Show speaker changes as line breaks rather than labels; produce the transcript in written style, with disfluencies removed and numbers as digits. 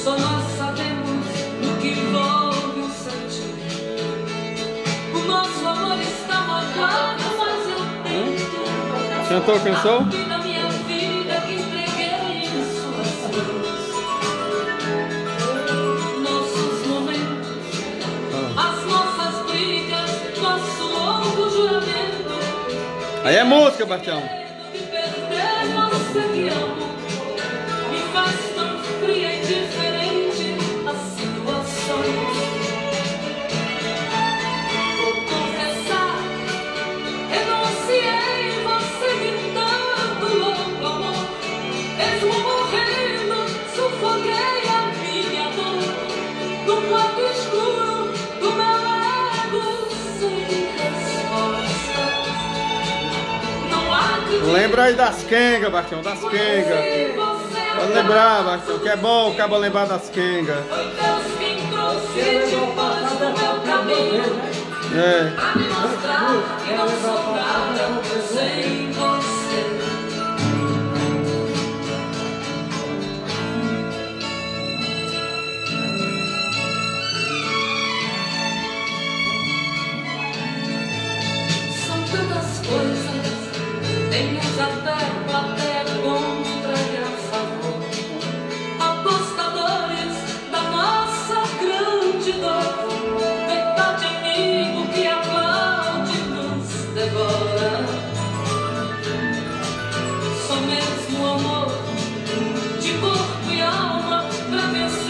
Só nós sabemos o que envolve o sentir. O nosso amor está marcado, mas eu tento.
Cantou a canção?
A vida, minha vida que entreguei em suas mãos. Nossos momentos, as nossas brigas, nosso longo juramento.
Aí é música, Bastião.
De perder você que amo, me faz tão fria e diferente as situações. Vou confessar, renunciei você gritando louco amor. Mesmo morrendo, sufoquei a minha dor no quarto escuro do meu ego sem respostas. Não acredito.
Lembra aí das quengas, Bastião, das quengas. Pode lembrar, Bastião, que é bom o cabo lembrar das quengas.
Foi Deus quem trouxe de paz no meu caminho,
É.
a me mostrar que não sou nada sem você. São tantas coisas, temos até plateia contra e a favor. Apostadores da nossa grande dor, verdade amigo que aplaude nos devora. Só mesmo amor de corpo e alma pra vencer.